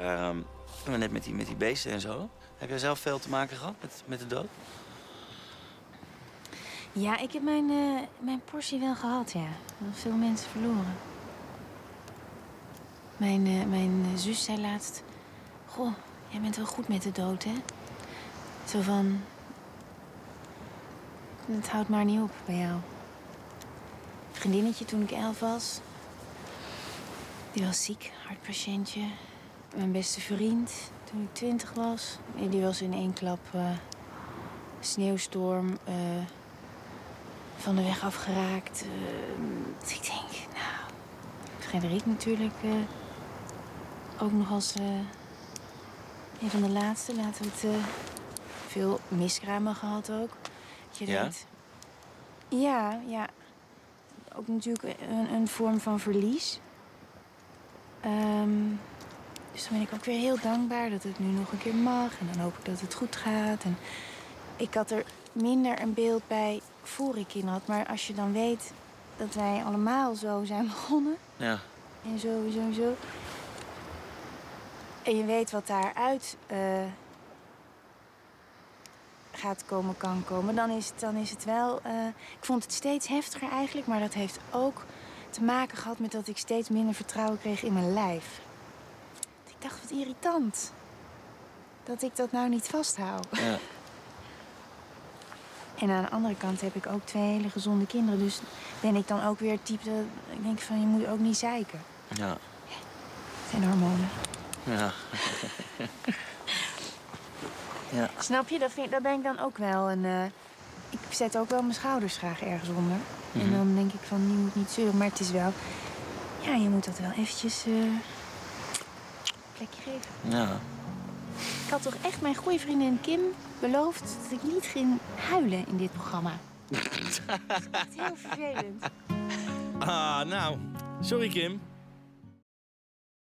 Net met die beesten en zo. Heb jij zelf veel te maken gehad met de dood? Ja, ik heb mijn portie wel gehad, ja. Veel mensen verloren. Mijn zus zei laatst... Goh, jij bent wel goed met de dood, hè? Zo van... Het houdt maar niet op bij jou. Een vriendinnetje toen ik 11 was. Die was ziek, hartpatiëntje. Mijn beste vriend toen ik 20 was. Die was in één klap sneeuwstorm... van de weg afgeraakt. Dus ik denk, nou... Frederik natuurlijk ook nog als een van de laatste. Laten we het... veel miskramen gehad ook. Je denkt... Ja. Ook natuurlijk een vorm van verlies. Dus dan ben ik ook weer heel dankbaar dat het nu nog een keer mag. En dan hoop ik dat het goed gaat. En ik had er minder een beeld bij voor ik kinderen had. Maar als je dan weet dat wij allemaal zo zijn begonnen. Ja. En zo. En je weet wat daaruit kan komen. Dan is het wel... ik vond het steeds heftiger eigenlijk. Maar dat heeft ook te maken gehad met dat ik steeds minder vertrouwen kreeg in mijn lijf. Ik dacht, wat irritant. Dat ik dat nou niet vasthoud. Ja. En aan de andere kant heb ik ook 2 hele gezonde kinderen. Dus ben ik dan ook weer het type dat ik denk van, je moet ook niet zeiken. Ja. Het zijn hormonen. Ja. Ja. Snap je? Daar ben ik dan ook wel een... ik zet ook wel mijn schouders graag ergens onder. En dan denk ik van, je moet niet zeuren. Maar het is wel... Ja, je moet dat wel eventjes... een plekje geven. Ja. Ik had toch echt mijn goede vriendin Kim beloofd dat ik niet ging huilen in dit programma. Dat is echt heel vervelend. Nou. Sorry, Kim.